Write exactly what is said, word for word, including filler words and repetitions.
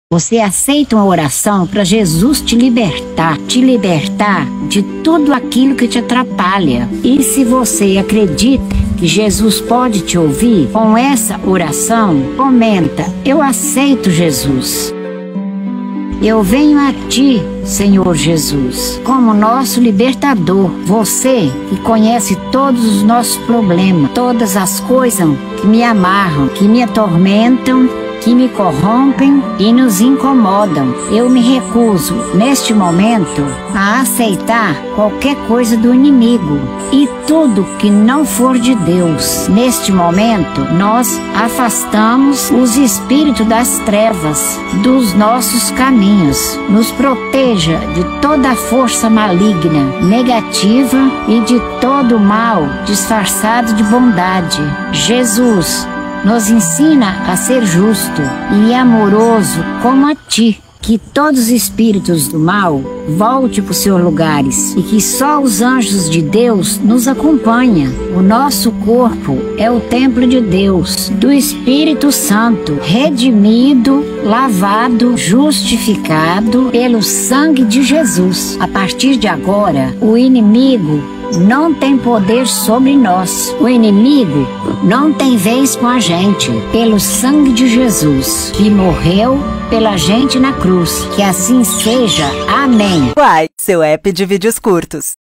Você aceita uma oração para Jesus te libertar, te libertar de tudo aquilo que te atrapalha. E se você acredita que Jesus pode te ouvir, com essa oração, comenta: eu aceito Jesus. Eu venho a Ti, Senhor Jesus, como nosso libertador. Você que conhece todos os nossos problemas, todas as coisas que me amarram, que me atormentam, que me corrompem e nos incomodam. Eu me recuso, neste momento, a aceitar qualquer coisa do inimigo e tudo que não for de Deus. Neste momento, nós afastamos os espíritos das trevas dos nossos caminhos. Nos proteja de toda a força maligna, negativa e de todo o mal disfarçado de bondade. Jesus nos ensina a ser justo e amoroso como a Ti. Que todos os espíritos do mal volte para os seus lugares e que só os anjos de Deus nos acompanhem. O nosso corpo é o templo de Deus, do Espírito Santo, redimido, lavado, justificado pelo sangue de Jesus. A partir de agora, o inimigo não tem poder sobre nós. O inimigo não tem vez com a gente. Pelo sangue de Jesus, que morreu pela gente na cruz. Que assim seja. Amém. Uai, seu app de vídeos curtos.